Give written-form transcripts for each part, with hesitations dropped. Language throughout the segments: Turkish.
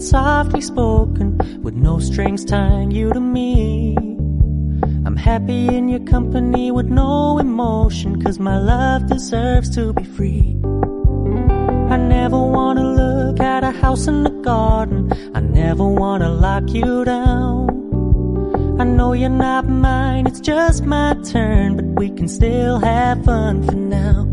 softly spoken, with no strings tying you to me. I'm happy in your company with no emotion, 'cause my love deserves to be free. I never wanna look at a house in the garden, I never wanna lock you down. I know you're not mine, it's just my turn, but we can still have fun for now.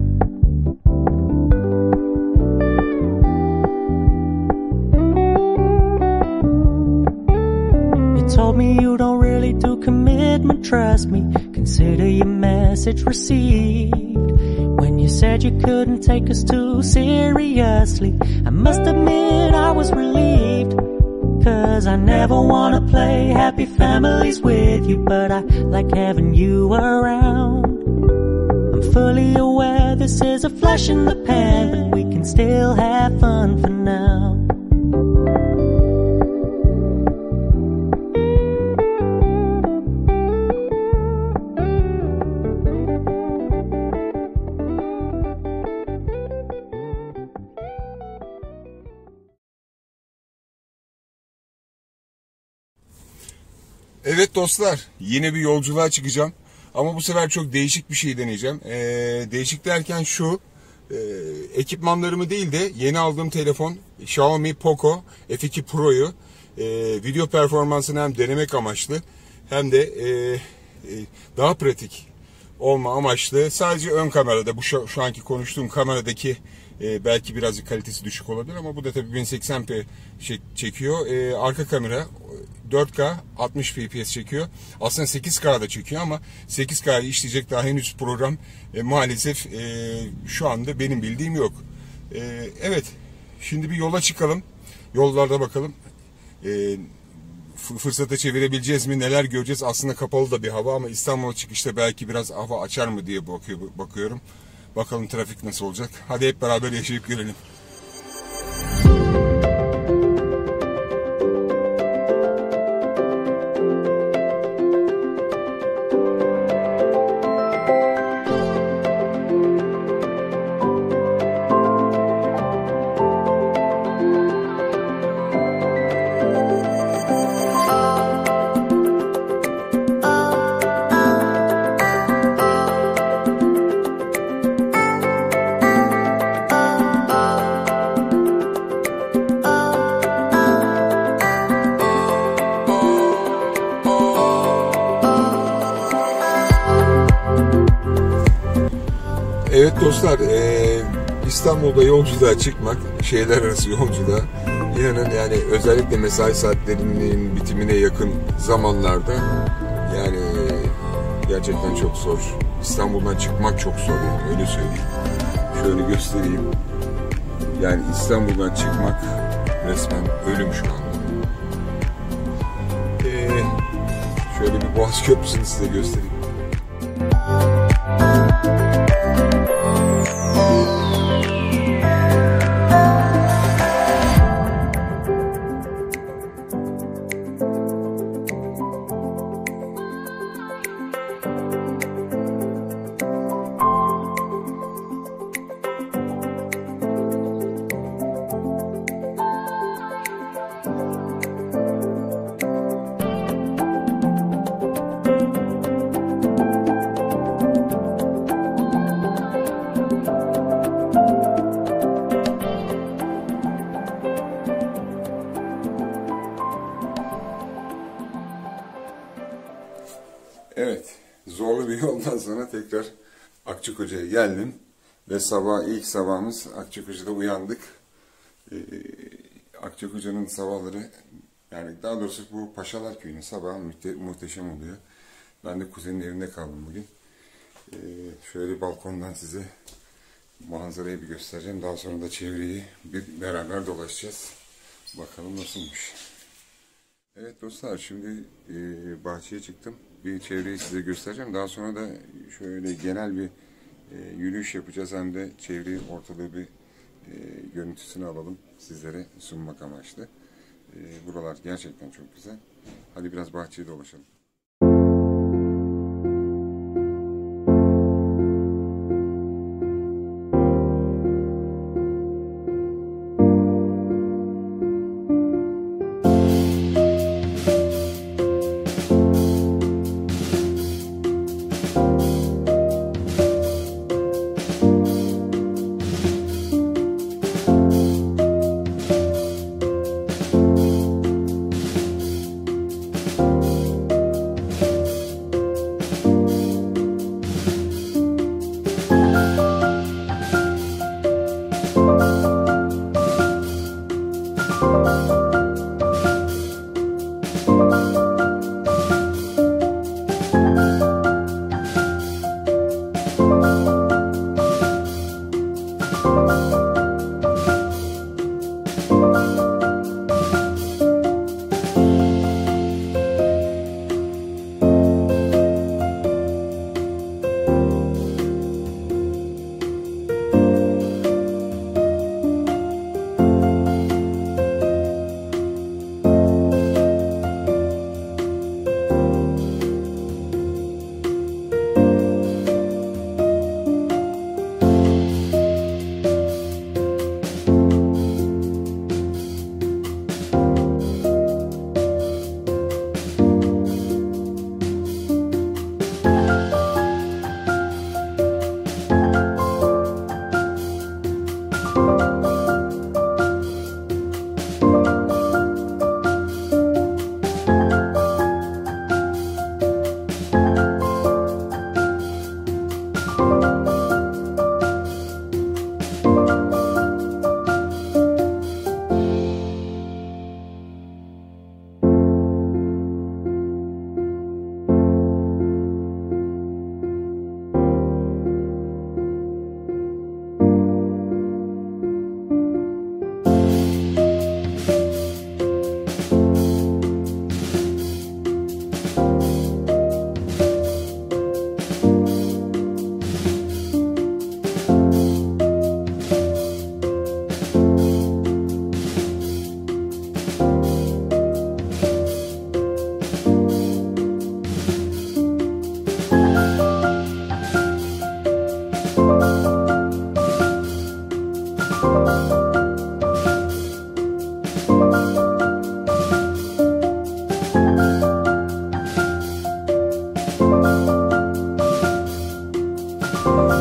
You told me you don't really do commitment, trust me, consider your message received. When you said you couldn't take us too seriously, I must admit I was relieved. 'Cause I never wanna play happy families with you, but I like having you around. I'm fully aware this is a flash in the pan, but we can still have fun for now. Evet dostlar, yine bir yolculuğa çıkacağım. Ama bu sefer çok değişik bir şey deneyeceğim. Değişik derken şu, ekipmanlarımı değil de yeni aldığım telefon Xiaomi Poco F2 Pro'yu video performansını hem denemek amaçlı hem de daha pratik olma amaçlı. Sadece ön kamerada, bu şu anki konuştuğum kameradaki belki birazcık kalitesi düşük olabilir ama bu da tabii 1080p çekiyor. Arka kamera 4K 60 fps çekiyor. Aslında 8K'da çekiyor ama 8K'yı işleyecek daha henüz program maalesef şu anda benim bildiğim yok. Evet, şimdi bir yola çıkalım. Yollarda bakalım. Fırsata çevirebileceğiz mi? Neler göreceğiz? Aslında kapalı da bir hava ama İstanbul'a çıkışta belki biraz hava açar mı diye bakıyorum. Bakalım trafik nasıl olacak. Hadi hep beraber yaşayıp görelim. Evet dostlar, İstanbul'da yolculuğa çıkmak, şehirler arası yolculuğa, inanın yani özellikle mesai saatlerinin bitimine yakın zamanlarda yani gerçekten çok zor. İstanbul'dan çıkmak çok zor yani, öyle söyleyeyim. Şöyle göstereyim. Yani İstanbul'dan çıkmak resmen ölüm şu anda. Şöyle bir Boğaz Köprüsü'nü size göstereyim. Evet, zorlu bir yoldan sonra tekrar Akçakoca'ya geldim ve ilk sabahımız Akçakoca'da uyandık. Akçakoca'nın sabahları, yani daha doğrusu bu Paşalar Köyü'nün sabahı muhteşem oluyor. Ben de kuzenin evinde kaldım bugün. Şöyle balkondan size manzarayı bir göstereceğim. Daha sonra da çevreyi beraber dolaşacağız. Bakalım nasılmış. Evet dostlar, şimdi bahçeye çıktım. Bir çevreyi size göstereceğim. Daha sonra da şöyle genel bir yürüyüş yapacağız. Hem de çevreyi, ortalığı bir görüntüsünü alalım. Sizlere sunmak amaçlı. Buralar gerçekten çok güzel. Hadi biraz bahçeye dolaşalım.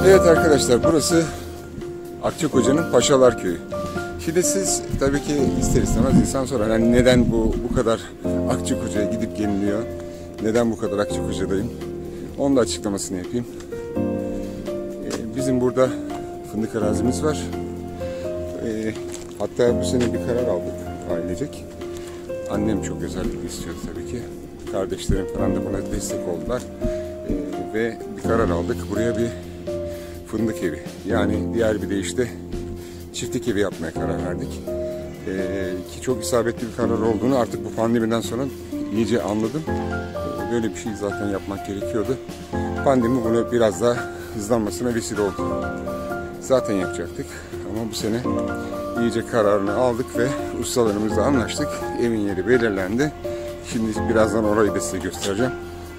Evet arkadaşlar, burası Akçakoca'nın Paşalar Köyü. Şimdi siz tabii ki ister istemez insan sorar, yani neden bu kadar Akçakoca'ya gidip geliniyor? Neden bu kadar Akçakoca'dayım? Onun da açıklamasını yapayım. Bizim burada fındık arazimiz var. Hatta bu sene bir karar aldık ailecek. Annem çok özellikle istiyordu tabii ki. Kardeşlerim falan da buna destek oldular. Ve bir karar aldık. Buraya bir fındık evi, yani diğer bir deyişle çiftlik evi yapmaya karar verdik. Ki çok isabetli bir karar olduğunu artık bu pandemiden sonra iyice anladım. Böyle bir şey zaten yapmak gerekiyordu. Pandemi bunu biraz daha hızlanmasına vesile oldu. Zaten yapacaktık ama bu sene iyice kararını aldık ve ustalarımızla anlaştık. Evin yeri belirlendi. Şimdi birazdan orayı da size göstereceğim.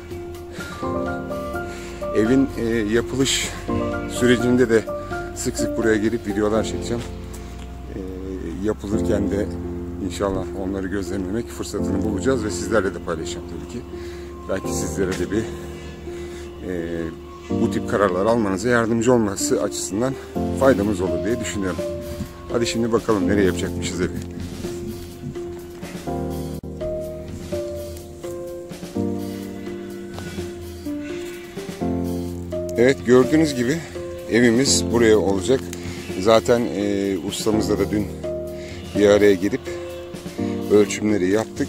Evin yapılış sürecinde de sık sık buraya gelip videolar çekeceğim. Yapılırken de inşallah onları gözlemlemek fırsatını bulacağız ve sizlerle de paylaşacağım tabii ki. Belki sizlere de bir bu tip kararlar almanıza yardımcı olması açısından faydamız olur diye düşünüyorum. Hadi şimdi bakalım nereye yapacakmışız evi. Evet, gördüğünüz gibi evimiz buraya olacak. Zaten ustamızla da dün bir araya girip ölçümleri yaptık.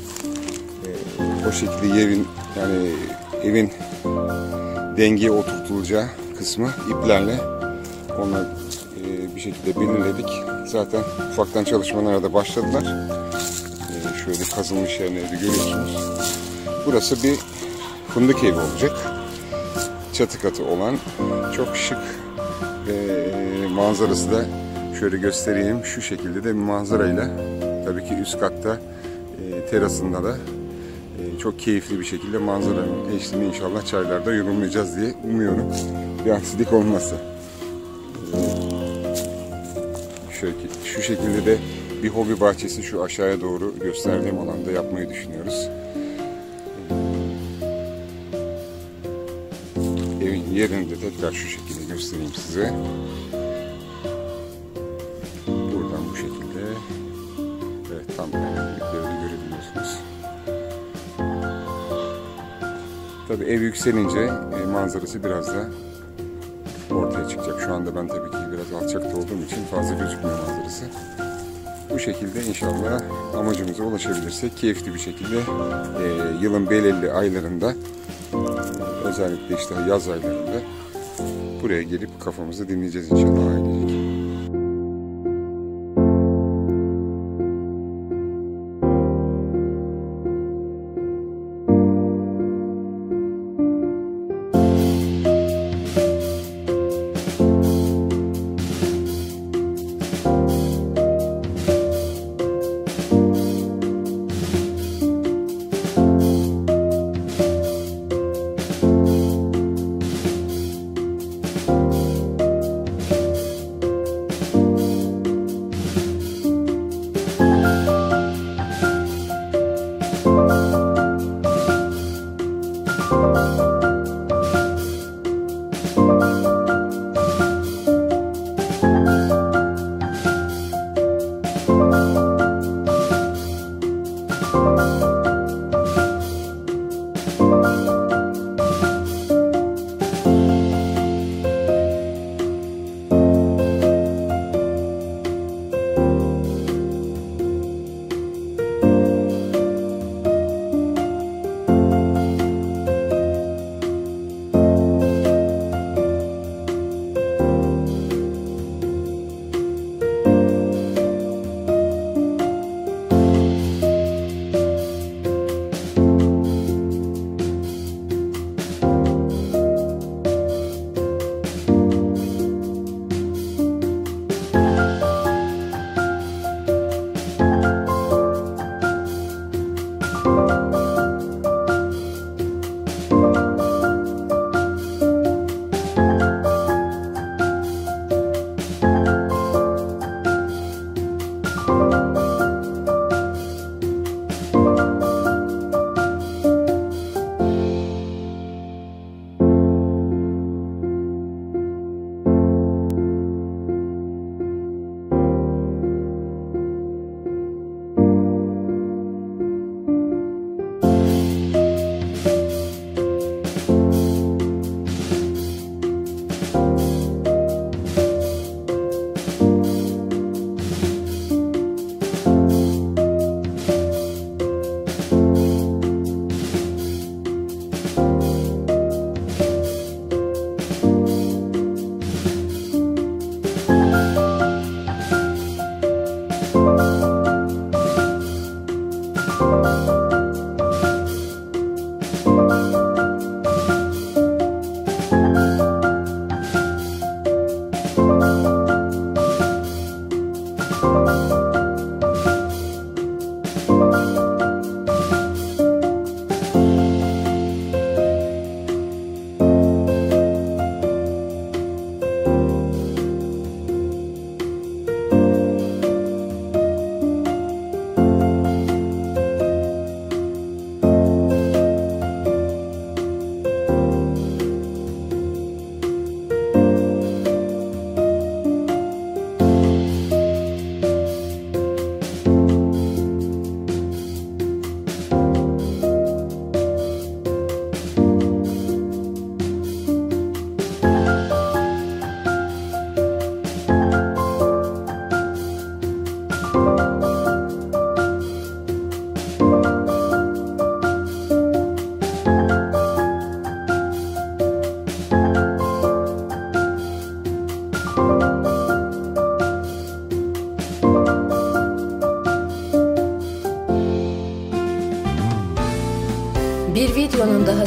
O şekilde evin dengeye oturtulacağı kısmı iplerle onu bir şekilde belirledik. Zaten ufaktan çalışmalara da başladılar. Şöyle kazılmış yerleri de görüyorsunuz. Burası bir fındık evi olacak. Çatı katı olan çok şık manzarası da şöyle göstereyim. Şu şekilde de bir manzarayla, tabii ki üst katta terasında da çok keyifli bir şekilde manzaranın eşliğini inşallah çaylarda yorumlayacağız diye umuyorum. Bir aksilik olmazsa. Şu şekilde de bir hobi bahçesi şu aşağıya doğru gösterdiğim alanda yapmayı düşünüyoruz. Evin yerini de tekrar şu şekilde göstereyim size. Buradan bu şekilde, evet, tam ipleri görebiliyorsunuz. Tabii ev yükselince manzarası biraz da ortaya çıkacak. Şu anda ben tabii ki biraz alçakta olduğum için fazla gözükmüyor manzarası. Bu şekilde inşallah amacımıza ulaşabilirsek keyifli bir şekilde yılın belirli aylarında, özellikle işte yaz aylarında buraya gelip kafamızı dinleyeceğiz inşallah ailecek.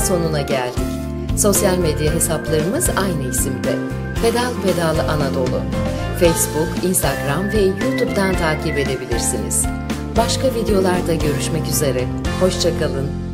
sonuna geldik. Sosyal medya hesaplarımız aynı isimde. Pedal Pedalı Anadolu. Facebook, Instagram ve YouTube'dan takip edebilirsiniz. Başka videolarda görüşmek üzere. Hoşça kalın.